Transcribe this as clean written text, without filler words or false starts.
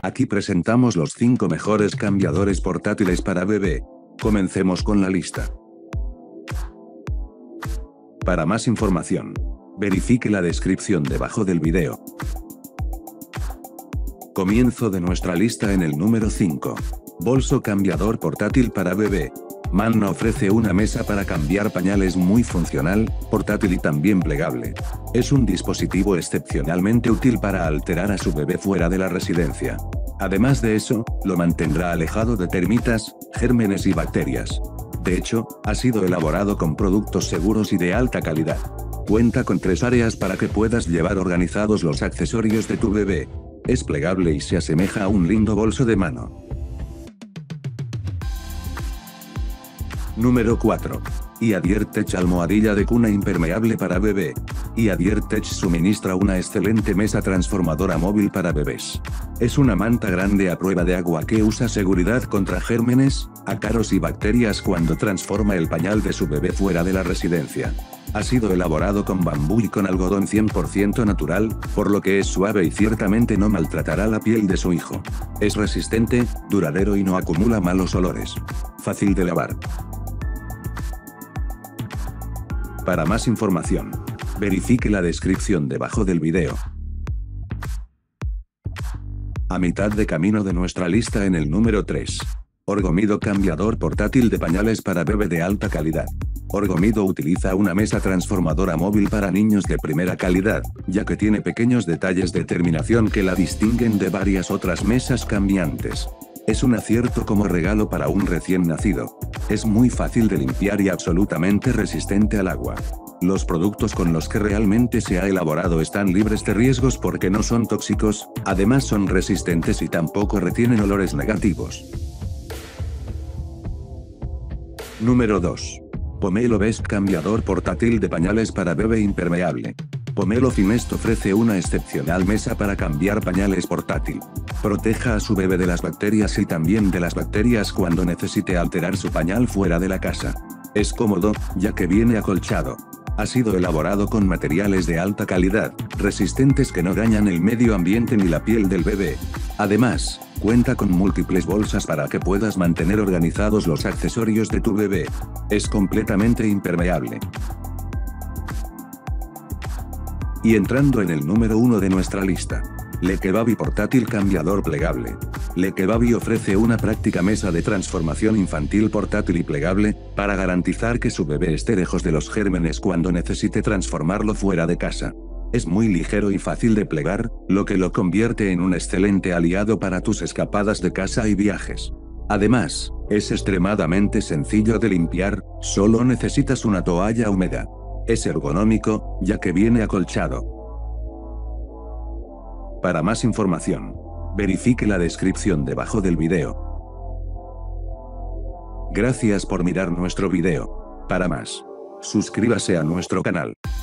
Aquí presentamos los 5 mejores cambiadores portátiles para bebé. Comencemos con la lista. Para más información, verifique la descripción debajo del video. Comienzo de nuestra lista en el número 5. Bolso cambiador portátil para bebé. Manna ofrece una mesa para cambiar pañales muy funcional, portátil y también plegable. Es un dispositivo excepcionalmente útil para alterar a su bebé fuera de la residencia. Además de eso, lo mantendrá alejado de termitas, gérmenes y bacterias. De hecho, ha sido elaborado con productos seguros y de alta calidad. Cuenta con 3 áreas para que puedas llevar organizados los accesorios de tu bebé. Es plegable y se asemeja a un lindo bolso de mano. Número 4. Iadiertech almohadilla de cuna impermeable para bebé. Iadiertech suministra una excelente mesa transformadora móvil para bebés. Es una manta grande a prueba de agua que usa seguridad contra gérmenes, ácaros y bacterias cuando transforma el pañal de su bebé fuera de la residencia. Ha sido elaborado con bambú y con algodón 100% natural, por lo que es suave y ciertamente no maltratará la piel de su hijo. Es resistente, duradero y no acumula malos olores. Fácil de lavar. Para más información, verifique la descripción debajo del video. A mitad de camino de nuestra lista en el número 3. Orgomido cambiador portátil de pañales para bebé de alta calidad. Orgomido utiliza una mesa transformadora móvil para niños de primera calidad, ya que tiene pequeños detalles de terminación que la distinguen de varias otras mesas cambiantes. Es un acierto como regalo para un recién nacido. Es muy fácil de limpiar y absolutamente resistente al agua. Los productos con los que realmente se ha elaborado están libres de riesgos porque no son tóxicos, además son resistentes y tampoco retienen olores negativos. Número 2. Pomelo Best cambiador portátil de pañales para bebé impermeable. Pomelo Finest ofrece una excepcional mesa para cambiar pañales portátil. Proteja a su bebé de las bacterias y también de las bacterias cuando necesite alterar su pañal fuera de la casa. Es cómodo, ya que viene acolchado. Ha sido elaborado con materiales de alta calidad, resistentes que no dañan el medio ambiente ni la piel del bebé. Además, cuenta con múltiples bolsas para que puedas mantener organizados los accesorios de tu bebé. Es completamente impermeable. Y entrando en el número 1 de nuestra lista. Lekebaby portátil cambiador plegable. Lekebaby ofrece una práctica mesa de transformación infantil portátil y plegable, para garantizar que su bebé esté lejos de los gérmenes cuando necesite transformarlo fuera de casa. Es muy ligero y fácil de plegar, lo que lo convierte en un excelente aliado para tus escapadas de casa y viajes. Además, es extremadamente sencillo de limpiar, solo necesitas una toalla húmeda. Es ergonómico, ya que viene acolchado. Para más información, verifique la descripción debajo del video. Gracias por mirar nuestro video. Para más, suscríbase a nuestro canal.